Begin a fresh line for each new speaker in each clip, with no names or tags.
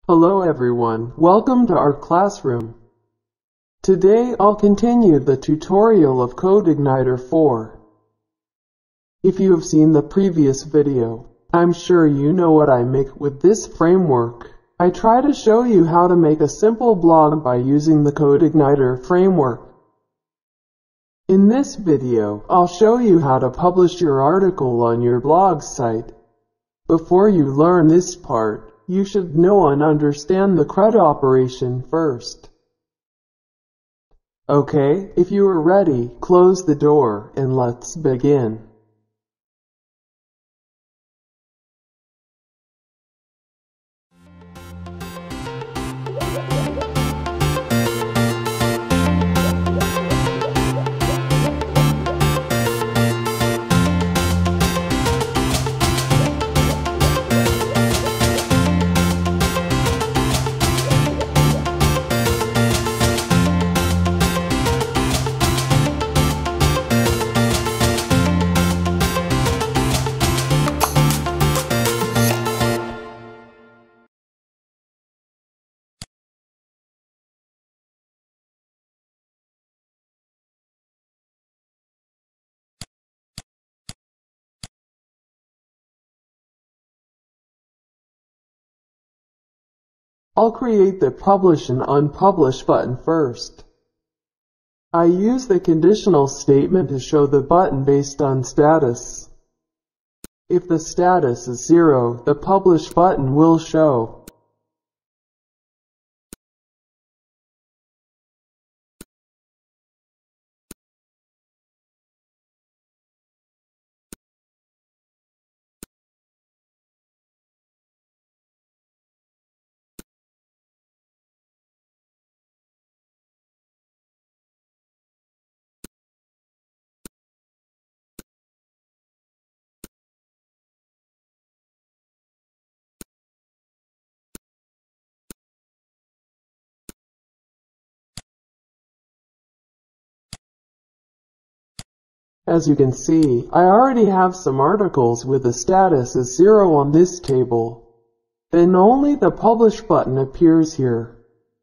Hello everyone, welcome to our classroom. Today I'll continue the tutorial of CodeIgniter 4. If you have seen the previous video, I'm sure you know what I make with this framework. I try to show you how to make a simple blog by using the CodeIgniter framework. In this video, I'll show you how to publish your article on your blog site. Before you learn this part, you should know and understand the CRUD operation first. Okay, if you are ready, close the door and let's begin. I'll create the Publish and Unpublish button first. I use the conditional statement to show the button based on status. If the status is 0, the Publish button will show. As you can see, I already have some articles with the status as 0 on this table. Then only the Publish button appears here.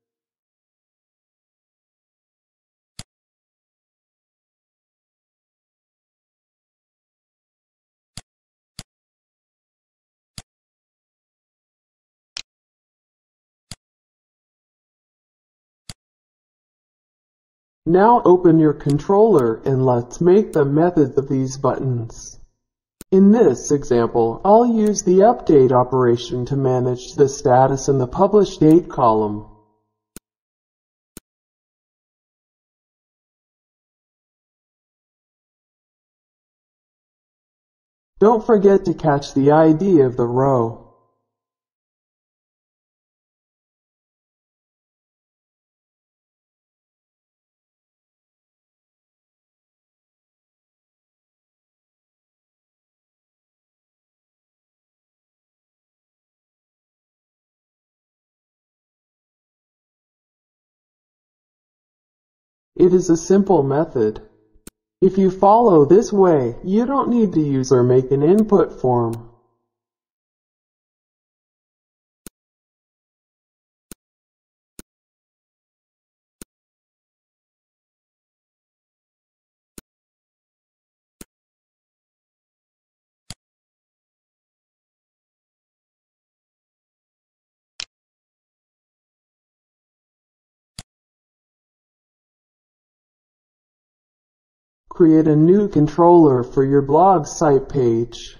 Now open your controller and let's make the methods of these buttons. In this example, I'll use the update operation to manage the status in the publish date column. Don't forget to catch the ID of the row. It is a simple method. If you follow this way, you don't need to use or make an input form. Create a new controller for your blog site page.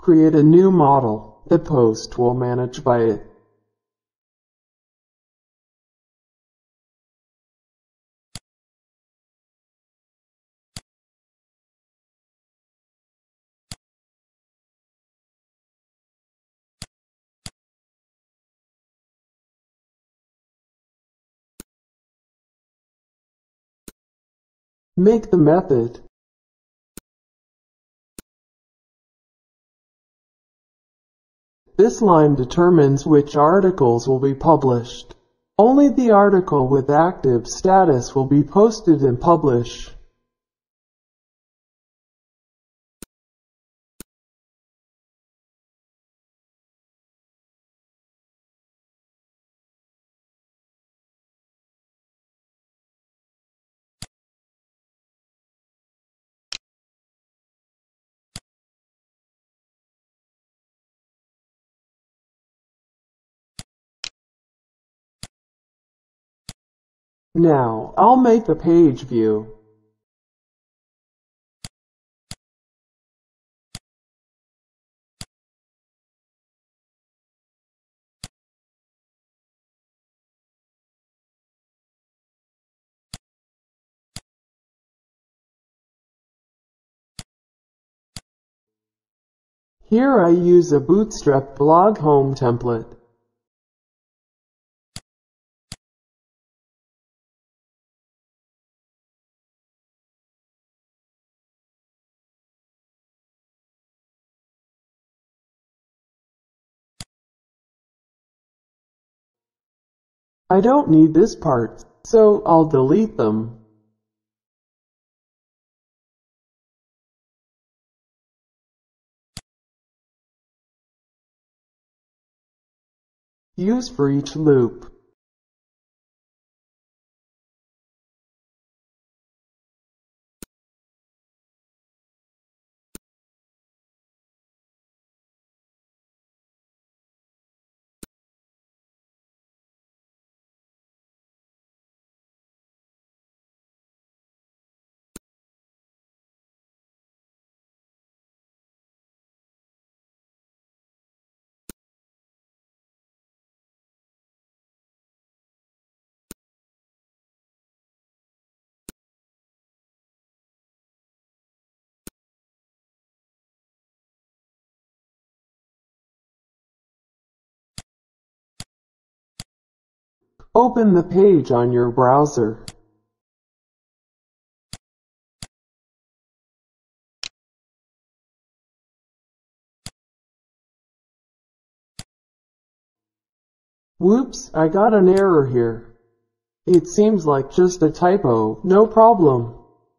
Create a new model. The post will manage by it. Make the method. This line determines which articles will be published. Only the article with active status will be posted and published. Now, I'll make the page view. Here I use a Bootstrap blog home template. I don't need this part, so I'll delete them. Use for each loop. Open the page on your browser. Whoops, I got an error here. It seems like just a typo, no problem.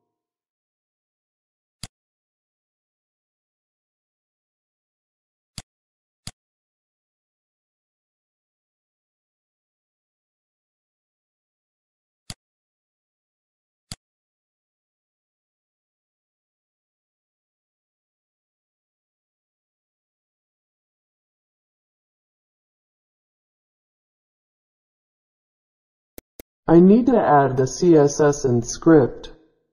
I need to add the CSS and script.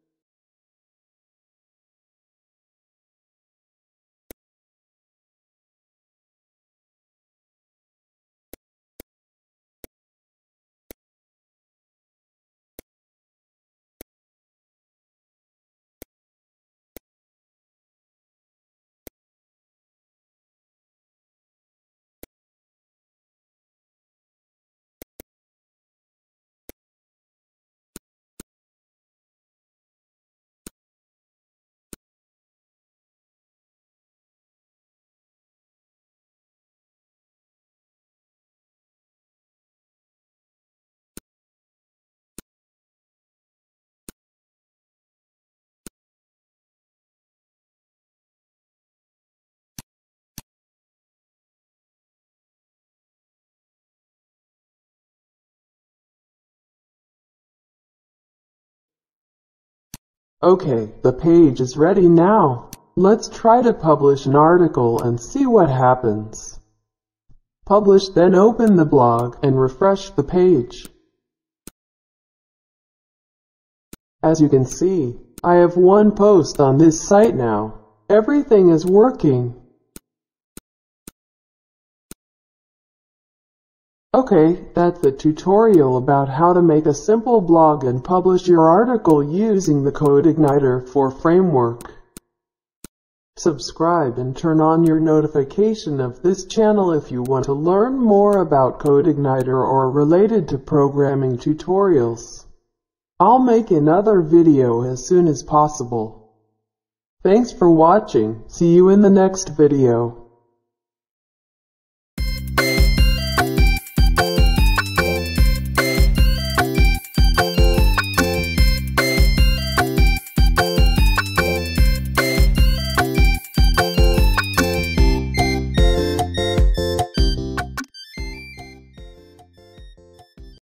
Okay, the page is ready now. Let's try to publish an article and see what happens. Publish, then open the blog and refresh the page. As you can see, I have one post on this site now. Everything is working. Okay, that's the tutorial about how to make a simple blog and publish your article using the CodeIgniter 4 framework. Subscribe and turn on your notification of this channel if you want to learn more about CodeIgniter or related to programming tutorials. I'll make another video as soon as possible. Thanks for watching. See you in the next video.